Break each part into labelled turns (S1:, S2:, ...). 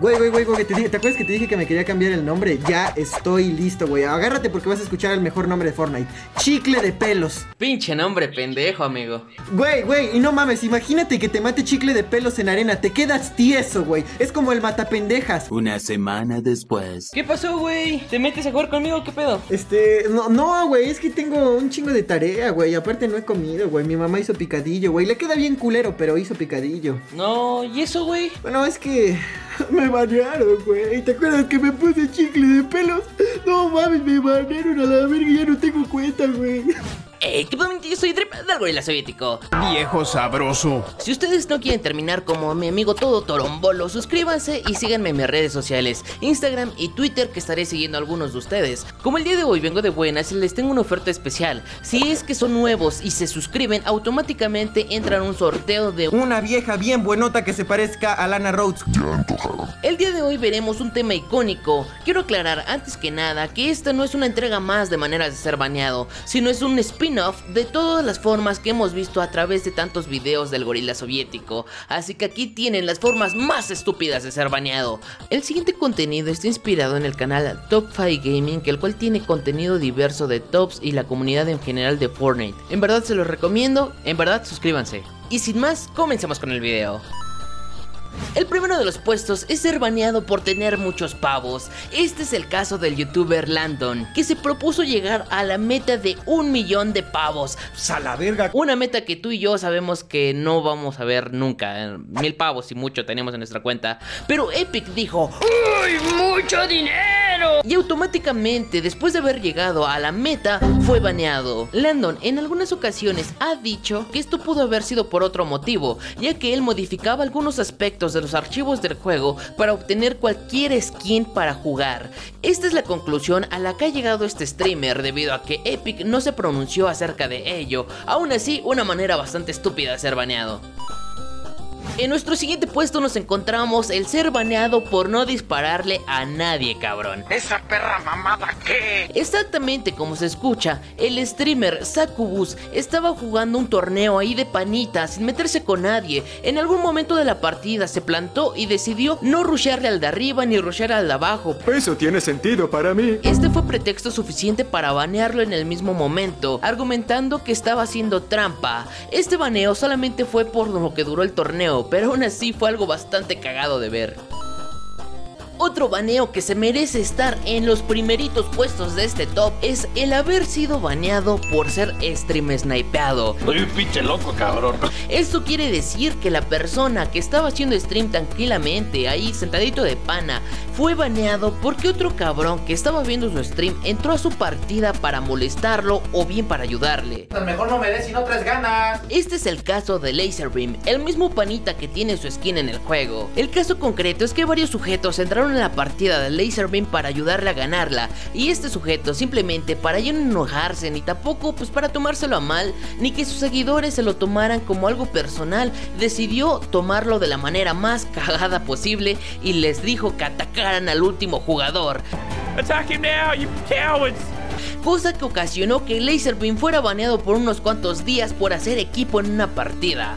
S1: Güey, ¿te acuerdas que te dije que me quería cambiar el nombre? Ya estoy listo, güey. Agárrate porque vas a escuchar el mejor nombre de Fortnite. Chicle de pelos.
S2: Pinche nombre pendejo, amigo.
S1: Güey, y no mames, imagínate que te mate Chicle de pelos en arena. Te quedas tieso, güey. Es como el matapendejas.
S3: Una semana después.
S2: ¿Qué pasó, güey? ¿Te metes a jugar conmigo? ¿Qué pedo?
S1: No, güey, es que tengo un chingo de tarea, güey. Aparte no he comido, güey. Mi mamá hizo picadillo, güey. Le queda bien culero, pero hizo picadillo.
S2: No, ¿y eso, güey?
S1: Bueno, es que me banearon, güey. ¿Te acuerdas que me puse chicle de pelos? No mames, me banearon a la verga y ya no tengo cuenta, güey.
S2: ¿Qué pasa? Yo soy Drip del Gorila Soviético.
S4: Viejo sabroso.
S2: Si ustedes no quieren terminar como mi amigo todo torombolo, suscríbanse y síganme en mis redes sociales, Instagram y Twitter, que estaré siguiendo a algunos de ustedes. Como el día de hoy vengo de buenas, les tengo una oferta especial. Si es que son nuevos y se suscriben, automáticamente entran a un sorteo de
S1: una vieja bien buenota que se parezca a Lana Rhoades.
S2: El día de hoy veremos un tema icónico. Quiero aclarar antes que nada que esta no es una entrega más de maneras de ser baneado, sino es un spin-off de todas las formas que hemos visto a través de tantos videos del gorila soviético. Así que aquí tienen las formas más estúpidas de ser baneado. El siguiente contenido está inspirado en el canal Top 5 Gaming, el cual tiene contenido diverso de tops y la comunidad en general de Fortnite. En verdad se los recomiendo, en verdad suscríbanse. Y sin más, comencemos con el video. El primero de los puestos es ser baneado por tener muchos pavos. Este es el caso del youtuber Landon, que se propuso llegar a la meta de 1 millón de pavos.
S1: A la verga.
S2: Una meta que tú y yo sabemos que no vamos a ver nunca. 1000 pavos y mucho tenemos en nuestra cuenta. Pero Epic dijo: ¡uy, mucho dinero! Y automáticamente, después de haber llegado a la meta, fue baneado. Landon en algunas ocasiones ha dicho que esto pudo haber sido por otro motivo, ya que él modificaba algunos aspectos de los archivos del juego para obtener cualquier skin para jugar. Esta es la conclusión a la que ha llegado este streamer, debido a que Epic no se pronunció acerca de ello. Aún así, una manera bastante estúpida de ser baneado. En nuestro siguiente puesto nos encontramos el ser baneado por no dispararle a nadie, cabrón.
S4: ¿Esa perra mamada qué?
S2: Exactamente como se escucha, el streamer Sakubus estaba jugando un torneo ahí de panita sin meterse con nadie. En algún momento de la partida se plantó y decidió no rushearle al de arriba ni rushear al de abajo.
S4: Eso tiene sentido para mí.
S2: Este fue pretexto suficiente para banearlo en el mismo momento, argumentando que estaba haciendo trampa. Este baneo solamente fue por lo que duró el torneo, pero aún así fue algo bastante cagado de ver. Otro baneo que se merece estar en los primeritos puestos de este top es el haber sido baneado por ser stream snipeado.
S4: Soy un pinche loco, cabrón.
S2: Esto quiere decir que la persona que estaba haciendo stream tranquilamente ahí sentadito de pana fue baneado porque otro cabrón que estaba viendo su stream entró a su partida para molestarlo o bien para ayudarle.
S5: A lo mejor no me des sino 3 ganas.
S2: Este es el caso de Laserbeam, el mismo panita que tiene su skin en el juego. El caso concreto es que varios sujetos entraron en la partida de Laserbeam para ayudarle a ganarla, y este sujeto simplemente para ya no enojarse ni tampoco pues para tomárselo a mal, ni que sus seguidores se lo tomaran como algo personal, decidió tomarlo de la manera más cagada posible y les dijo que atacaran al último jugador.
S4: Attack him now, you cowards.
S2: Cosa que ocasionó que Laserbeam fuera baneado por unos cuantos días por hacer equipo en una partida.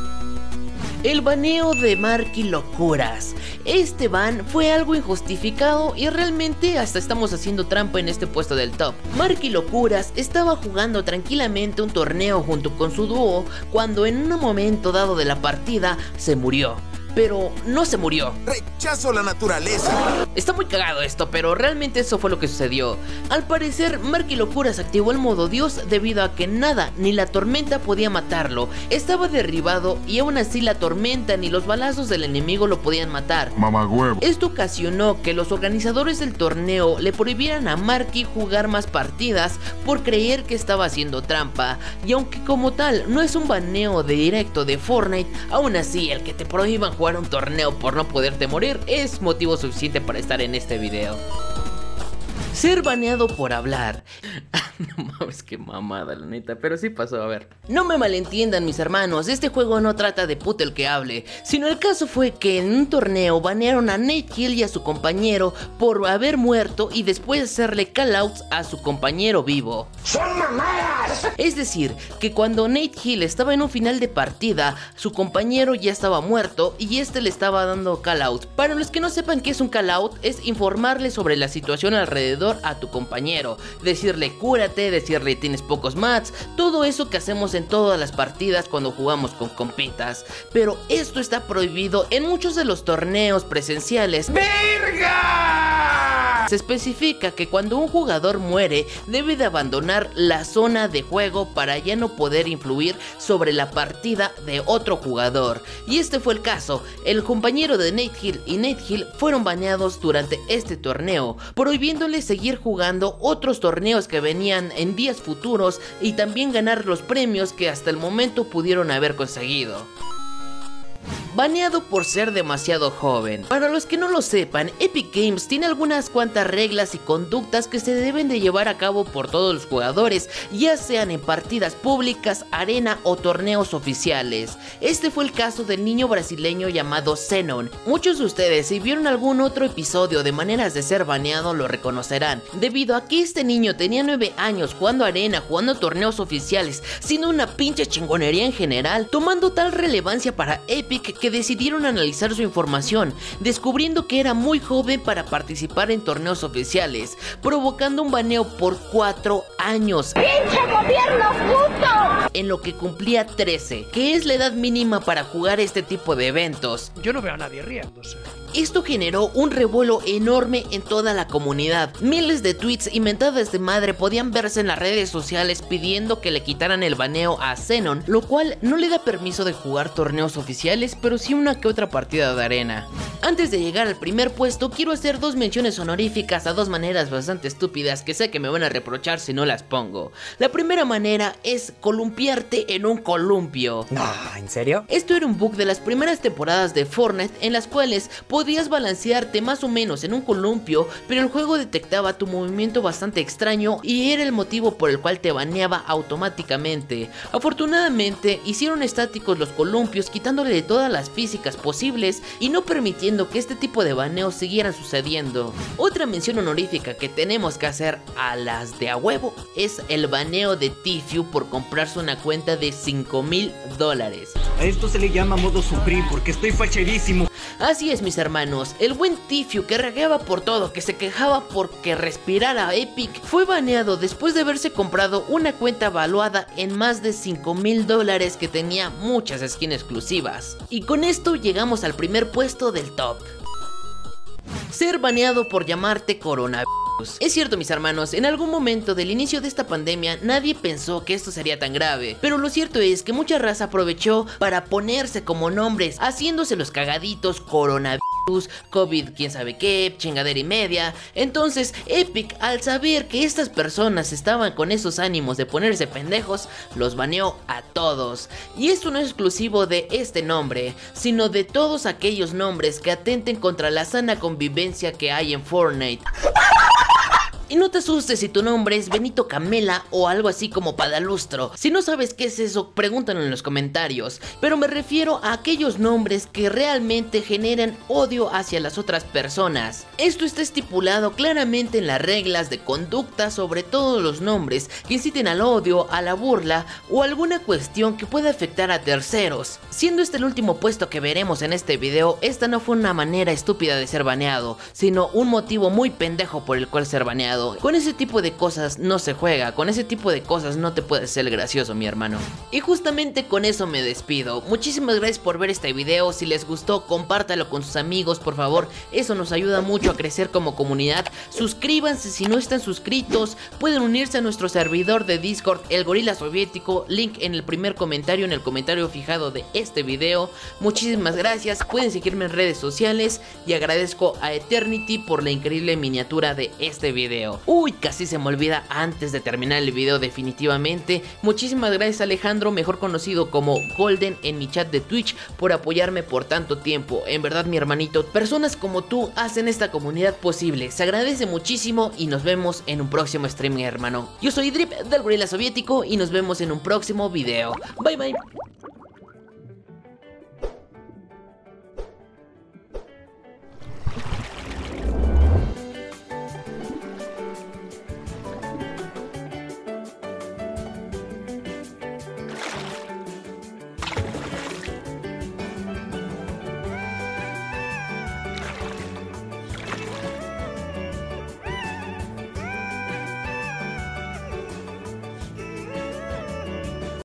S2: El baneo de Marky Locuras. Este ban fue algo injustificado y realmente hasta estamos haciendo trampa en este puesto del top. Marky Locuras estaba jugando tranquilamente un torneo junto con su dúo cuando en un momento dado de la partida se murió. Pero no se murió.
S6: Rechazo la naturaleza.
S2: Está muy cagado esto, pero realmente eso fue lo que sucedió. Al parecer, Marky Locuras activó el modo Dios debido a que nada ni la tormenta podía matarlo. Estaba derribado y aún así la tormenta ni los balazos del enemigo lo podían matar.
S6: Mamagüevo.
S2: Esto ocasionó que los organizadores del torneo le prohibieran a Marky jugar más partidas por creer que estaba haciendo trampa. Y aunque como tal no es un baneo de directo de Fortnite, aún así el que te prohíban jugar un torneo por no poderte morir es motivo suficiente para estar en este video. Ser baneado por hablar. No mames, qué mamada, la neta, pero sí pasó, a ver. No me malentiendan, mis hermanos, este juego no trata de puto el que hable, sino el caso fue que en un torneo banearon a Nate Hill y a su compañero por haber muerto y después hacerle callouts a su compañero vivo. ¡Son mamadas! Es decir, que cuando Nate Hill estaba en un final de partida, su compañero ya estaba muerto y este le estaba dando callout. Para los que no sepan qué es un callout, es informarle sobre la situación alrededor a tu compañero, decirle cúrate, decirle tienes pocos mats, todo eso que hacemos en todas las partidas cuando jugamos con compitas. Pero esto está prohibido en muchos de los torneos presenciales. ¡Verga! Se especifica que cuando un jugador muere debe de abandonar la zona de juego para ya no poder influir sobre la partida de otro jugador. Y este fue el caso, el compañero de Nate Hill y Nate Hill fueron baneados durante este torneo, prohibiéndole seguir jugando otros torneos que venían en días futuros y también ganar los premios que hasta el momento pudieron haber conseguido. Baneado por ser demasiado joven. Para los que no lo sepan, Epic Games tiene algunas cuantas reglas y conductas que se deben de llevar a cabo por todos los jugadores, ya sean en partidas públicas, arena o torneos oficiales. Este fue el caso del niño brasileño llamado Xenon. Muchos de ustedes, si vieron algún otro episodio de maneras de ser baneado, lo reconocerán, debido a que este niño tenía 9 años jugando arena, jugando torneos oficiales, siendo una pinche chingonería en general, tomando tal relevancia para Epic que decidieron analizar su información, descubriendo que era muy joven para participar en torneos oficiales, provocando un baneo por 4 años. ¡Pinche gobierno puto! En lo que cumplía 13, que es la edad mínima para jugar este tipo de eventos.
S7: Yo no veo a nadie riéndose.
S2: Esto generó un revuelo enorme en toda la comunidad. Miles de tweets y mentadas de madre podían verse en las redes sociales pidiendo que le quitaran el baneo a Xenon, lo cual no le da permiso de jugar torneos oficiales, pero sí una que otra partida de arena. Antes de llegar al primer puesto, quiero hacer 2 menciones honoríficas a 2 maneras bastante estúpidas que sé que me van a reprochar si no las pongo. La primera manera es columpiarte en un columpio.
S8: No, ¿en serio?
S2: Esto era un bug de las primeras temporadas de Fortnite en las cuales podías balancearte más o menos en un columpio, pero el juego detectaba tu movimiento bastante extraño y era el motivo por el cual te baneaba automáticamente. Afortunadamente hicieron estáticos los columpios, quitándole de todas las físicas posibles y no permitiendo que este tipo de baneos siguieran sucediendo. Otra mención honorífica que tenemos que hacer a las de a huevo es el baneo de Tfue por comprarse una cuenta de $5,000.
S8: A esto se le llama modo sufrir porque estoy facherísimo.
S2: Así es, mis hermanos, el buen Tfue que regueaba por todo, que se quejaba porque respirara Epic, fue baneado después de haberse comprado una cuenta valuada en más de $5,000 que tenía muchas skins exclusivas. Y con esto llegamos al primer puesto del top. Ser baneado por llamarte coronavirus. Es cierto, mis hermanos, en algún momento del inicio de esta pandemia nadie pensó que esto sería tan grave, pero lo cierto es que mucha raza aprovechó para ponerse como nombres, haciéndose los cagaditos coronavirus, COVID, quién sabe qué, chingadera y media. Entonces Epic, al saber que estas personas estaban con esos ánimos de ponerse pendejos, los baneó a todos. Y esto no es exclusivo de este nombre, sino de todos aquellos nombres que atenten contra la sana convivencia que hay en Fortnite. Y no te asustes si tu nombre es Benito Camela o algo así como Padalustro. Si no sabes qué es eso, pregúntanos en los comentarios. Pero me refiero a aquellos nombres que realmente generan odio hacia las otras personas. Esto está estipulado claramente en las reglas de conducta sobre todos los nombres que inciten al odio, a la burla o alguna cuestión que pueda afectar a terceros. Siendo este el último puesto que veremos en este video, esta no fue una manera estúpida de ser baneado, sino un motivo muy pendejo por el cual ser baneado. Con ese tipo de cosas no se juega, con ese tipo de cosas no te puedes ser gracioso, mi hermano. Y justamente con eso me despido. Muchísimas gracias por ver este video. Si les gustó, compártalo con sus amigos, por favor. Eso nos ayuda mucho a crecer como comunidad. Suscríbanse si no están suscritos. Pueden unirse a nuestro servidor de Discord, el Gorila Soviético. Link en el primer comentario, en el comentario fijado de este video. Muchísimas gracias. Pueden seguirme en redes sociales. Y agradezco a Eternity por la increíble miniatura de este video. video. Uy, casi se me olvida antes de terminar el video definitivamente. Muchísimas gracias Alejandro, mejor conocido como Golden en mi chat de Twitch, por apoyarme por tanto tiempo. En verdad mi hermanito, personas como tú hacen esta comunidad posible. Se agradece muchísimo y nos vemos en un próximo stream, hermano. Yo soy Drip del Gorila Soviético y nos vemos en un próximo video. Bye bye.